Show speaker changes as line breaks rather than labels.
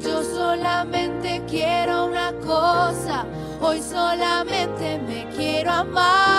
Yo solamente quiero una cosa, hoy solamente me quiero amar.